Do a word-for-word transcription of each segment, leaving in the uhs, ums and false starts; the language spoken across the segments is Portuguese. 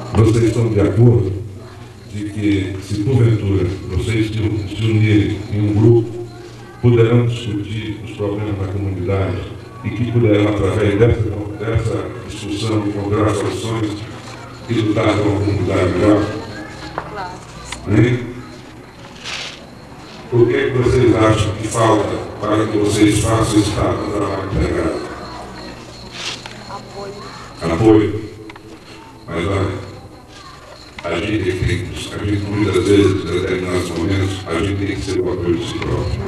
vocês estão de acordo de que, se porventura vocês se unirem em um grupo, poderão discutir os problemas da comunidade e que poderão, através dessa, dessa discussão, encontrar soluções e lutar por uma comunidade melhor? Hein? O que é que vocês acham que falta para que vocês façam esse trabalho integrado? Apoio. Apoio. Mas olha, a gente tem que, a gente muitas vezes, em determinados momentos, a gente tem que ser o apoio de si próprio.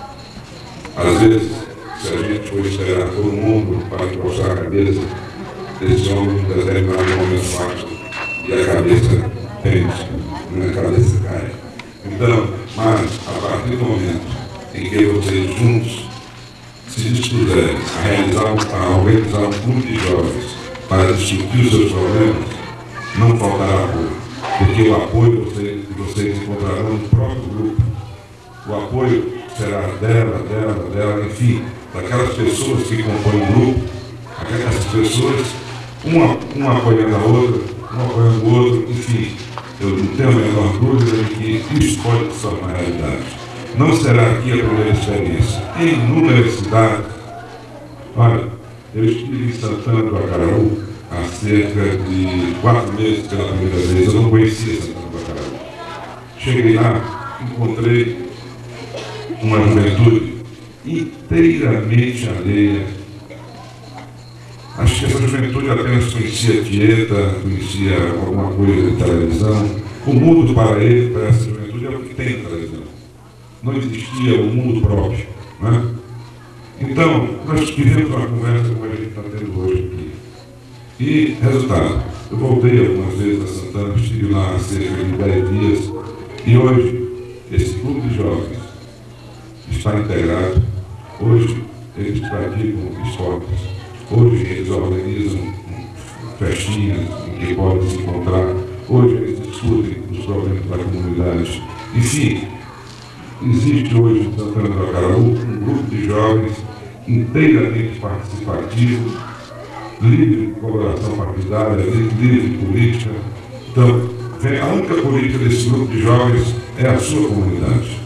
Às vezes, se a gente for esperar todo mundo para encostar a cabeça desse homem, em determinado momento fácil, e a cabeça pende, a cabeça cai. Então, mas, a partir do momento em que vocês juntos se dispuserem a realizar, a organizar um grupo de jovens para discutir os seus problemas, não faltará apoio, porque o apoio vocês, vocês encontrarão no próprio grupo. O apoio será dela, dela, dela, enfim, daquelas pessoas que compõem o grupo, aquelas pessoas, uma, uma apoiando a outra, uma apoiando o outro, enfim. Eu não tenho a menor dúvida de que isso pode se tornar realidade. Não será aqui a primeira experiência. Em inúmeras cidades, olha, eu estive em Santana do Acaraú há cerca de quatro meses pela primeira vez. Eu não conhecia Santana do Acaraú. Cheguei lá, encontrei uma juventude inteiramente alheia. Acho que essa juventude apenas conhecia Tieta, conhecia alguma coisa de televisão. O mundo para ele, para essa juventude, é o que tem na televisão. Não existia um mundo próprio. Né? Então, nós tivemos uma conversa como a gente está tendo hoje aqui. E, resultado, eu voltei algumas vezes a Santana, estive lá há cerca de dez dias, e hoje, esse grupo de jovens está integrado. Hoje, eles praticam esportes. Hoje eles organizam festinhas em que podem se encontrar. Hoje eles discutem os problemas da comunidade. Enfim, existe hoje em Santana do Acaraú um grupo de jovens inteiramente participativo, livre de colaboração partidária, livre de política. Então, a única política desse grupo de jovens é a sua comunidade.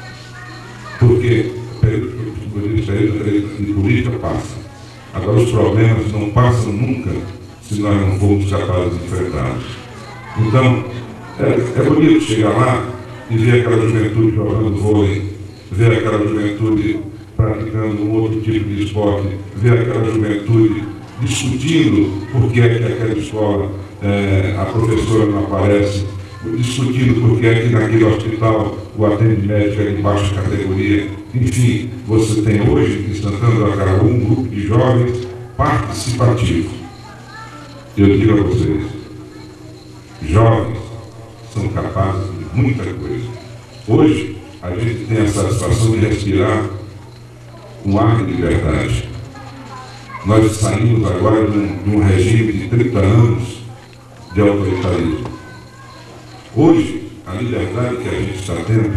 Porque o período de política passa. Agora, os problemas não passam nunca se nós não formos capazes de enfrentá-los. Então, é, é bonito chegar lá e ver aquela juventude jogando vôlei, ver aquela juventude praticando um outro tipo de esporte, ver aquela juventude discutindo por que é que aquela escola, é, a professora não aparece, discutindo por que é que naquele hospital o atendimento médico é de baixa categoria. Enfim, você tem hoje em Santana do Acaraú um grupo de jovens participativo. Eu digo a vocês, jovens são capazes de muita coisa. Hoje, a gente tem a satisfação de respirar um ar de liberdade. Nós saímos agora de um, de um regime de trinta anos de autoritarismo. Hoje, a liberdade que a gente está tendo,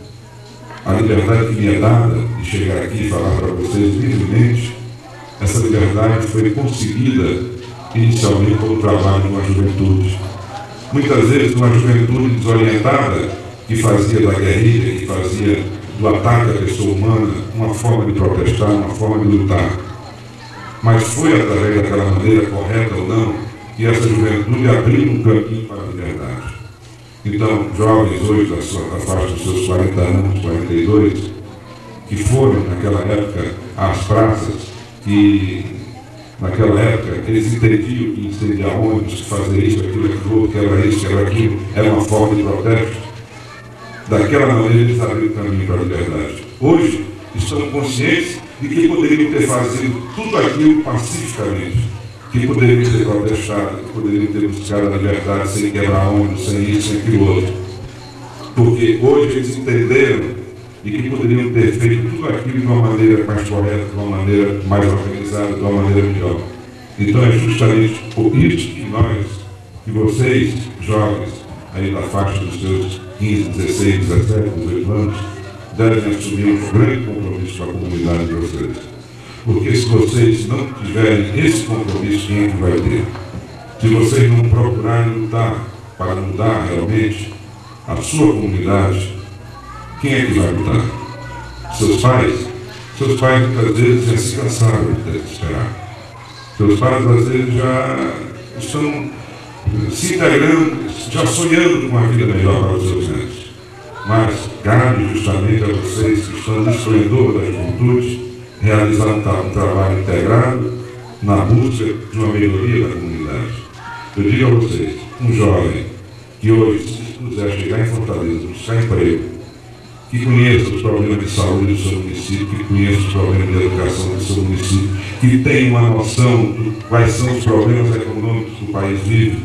a liberdade que me é dada de chegar aqui e falar para vocês livremente, essa liberdade foi conseguida inicialmente pelo trabalho de uma juventude. Muitas vezes uma juventude desorientada que fazia da guerrilha, que fazia do ataque à pessoa humana uma forma de protestar, uma forma de lutar. Mas foi através daquela maneira, correta ou não, que essa juventude abriu um caminho para a liberdade. Então, jovens hoje da, sua, da faixa dos seus quarenta anos, quarenta e dois, que foram naquela época às praças, que naquela época eles entendiam que incendiar ônibus, que fazer isso, aquilo, aquilo outro, que era isso, que era aquilo, era uma forma de protesto. Daquela maneira eles abriram o caminho para a liberdade. Hoje, estão conscientes de que poderiam ter fazido tudo aquilo pacificamente, que poderiam ter protestado, que poderiam ter buscado a liberdade sem quebrar ônibus, sem isso, sem aquilo outro. Porque hoje eles entenderam e que poderiam ter feito tudo aquilo de uma maneira mais correta, de uma maneira mais organizada, de uma maneira melhor. Então é justamente por isso que nós, que vocês, jovens, aí da faixa dos seus quinze, dezesseis, dezessete, dezoito anos, devem assumir um grande compromisso com a comunidade de vocês. Porque se vocês não tiverem esse compromisso, quem é que vai ter? se vocês não procurarem lutar para mudar realmente a sua comunidade, quem é que vai lutar? Seus pais? Seus pais muitas vezes já se cansaram de ter que esperar. Seus pais às vezes já estão se integrando, já sonhando com uma vida melhor para os seus netos. Mas cabe justamente a vocês que estão no esplendor da juventude realizar um, tra um trabalho integrado na busca de uma melhoria da comunidade. Eu digo a vocês, um jovem que hoje, se quiser chegar em Fortaleza, buscar emprego, que conheça os problemas de saúde do seu município, que conheça os problemas de educação do seu município, que tenha uma noção de quais são os problemas econômicos que o país vive,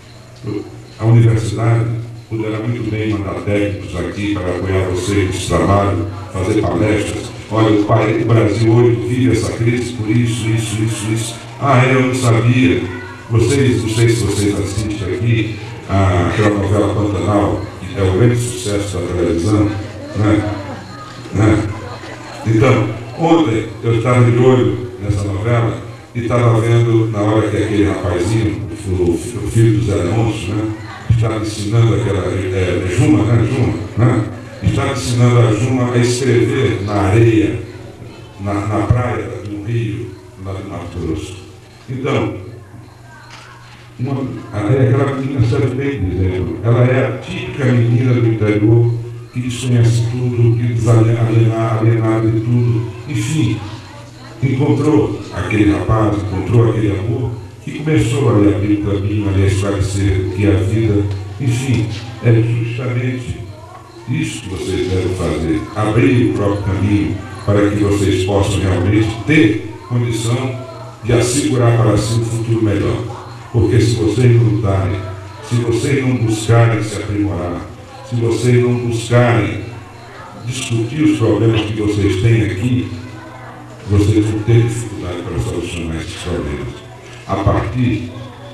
a universidade poderá muito bem mandar técnicos aqui para apoiar vocês nesse trabalho, fazer palestras. Olha, o, país, o Brasil hoje vive essa crise por isso, isso, isso, isso. Ah, eu não sabia. Vocês, não sei se vocês assistem aqui a, aquela novela Pantanal, que é o grande sucesso da televisão, né? Né? Então, ontem eu estava de olho nessa novela e estava vendo, na hora que aquele rapazinho, o, o filho do Zé Alonso, né? Estava ensinando aquela, é, é Juma, né? Juma, né? Estava ensinando a Juma a escrever na areia, na, na praia do rio, lá do Mato Grosso. Então, uma, aquela menina sabe bem dizendo, ela é a típica menina do interior que desconhece tudo, que desalienada alienada de tudo. Enfim, encontrou aquele rapaz, encontrou aquele amor, que começou a lhe abrir o caminho, a lhe esclarecer que a vida, enfim, é justamente isso que vocês devem fazer, abrir o próprio caminho para que vocês possam realmente ter condição de assegurar para si um futuro melhor. Porque se vocês não lutarem, se vocês não buscarem se aprimorar, se vocês não buscarem discutir os problemas que vocês têm aqui, vocês vão ter dificuldade para solucionar esses problemas. A partir,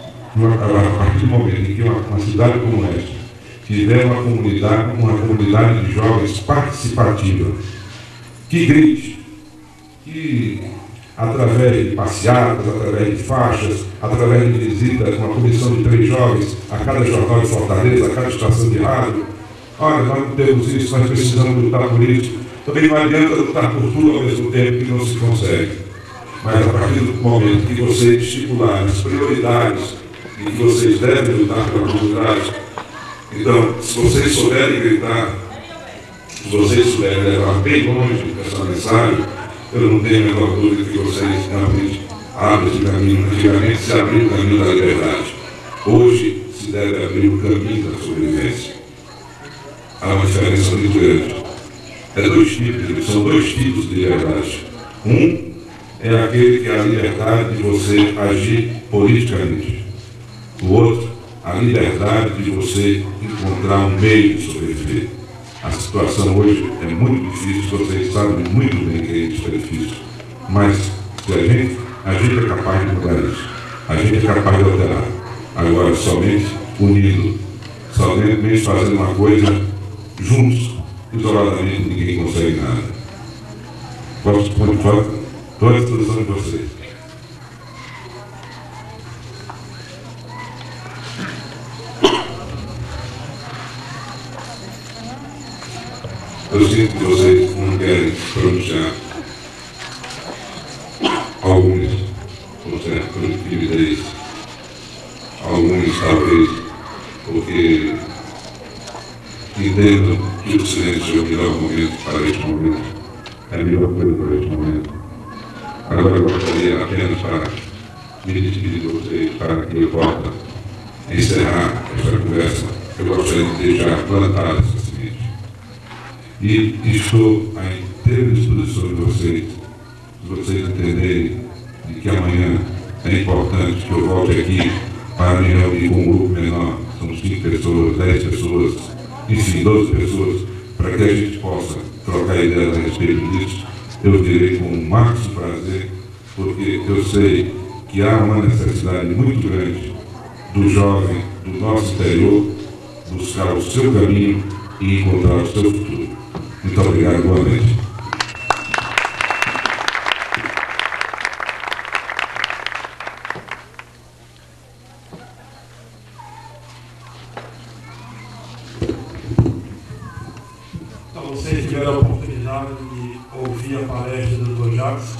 a partir do momento em que uma, uma cidade como esta tiver uma comunidade, uma comunidade de jovens participativa, que grite, que através de passeatas, através de faixas, através de visita com uma comissão de três jovens a cada jornal de Fortaleza, a cada estação de rádio, olha, nós não temos isso, nós precisamos lutar por isso. Também não adianta lutar por tudo ao mesmo tempo que não se consegue. Mas a partir do momento que vocês estipularem as prioridades e que vocês devem lutar pela comunidade, então, se vocês souberem gritar, se vocês souberem levar bem longe essa mensagem, eu não tenho a menor dúvida que vocês realmente abrem esse caminho. Antigamente se abriu o caminho da liberdade. Hoje se deve abrir o caminho da sobrevivência. Há uma diferença muito grande. É dois tipos, são dois tipos de liberdade. Um é aquele que é a liberdade de você agir politicamente. O outro, a liberdade de você encontrar um meio de sobreviver. A situação hoje é muito difícil, vocês sabem muito bem que isso é difícil. Mas se a gente, a gente é capaz de mudar isso. A gente é capaz de alterar. Agora, somente unido, somente fazendo uma coisa juntos, isoladamente ninguém consegue nada. Posso continuar? Estou à disposição de vocês. Eu sinto que vocês não querem pronunciar alguns, com certa timidez, alguns talvez porque entendam que o silêncio é o melhor momento para este momento, é a melhor coisa para este momento. Agora eu gostaria apenas para me despedir de vocês, para que eu possa encerrar esta conversa, eu gostaria de deixar plantada essa semente. E estou à inteira disposição de vocês, se vocês entenderem de que amanhã é importante que eu volte aqui para me reunir com um grupo menor, são cinco pessoas, dez pessoas, enfim, doze pessoas, para que a gente possa trocar ideias a respeito disso. Eu direi com o máximo prazer, porque eu sei que há uma necessidade muito grande do jovem do nosso interior buscar o seu caminho e encontrar o seu futuro. Muito obrigado, boa noite. vocês tiveram a oportunidade de ouvir a palestra do doutor Jacques,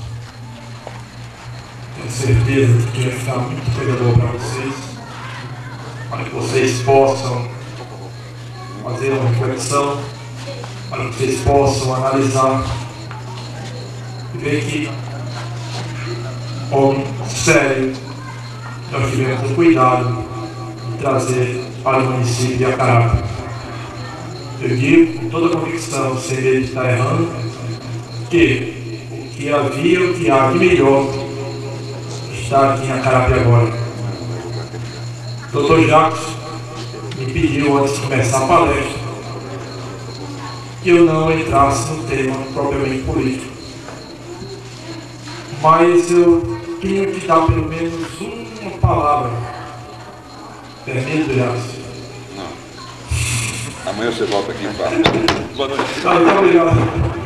tenho certeza de que vai ficar muito pegador para vocês, para que vocês possam fazer uma reflexão, para que vocês possam analisar e ver que, homem sério, nós tivemos o cuidado de trazer para o município de Acarape. Eu digo com toda a convicção, sem medo de estar errando, que o que havia, o que há de melhor está aqui em Acarape agora. O doutor Jacques me pediu, antes de começar a palestra, que eu não entrasse no tema propriamente político. Mas eu tenho que dar pelo menos uma palavra. Permite, Jacques? Amanhã você volta aqui e fala. Boa noite. Muito obrigado.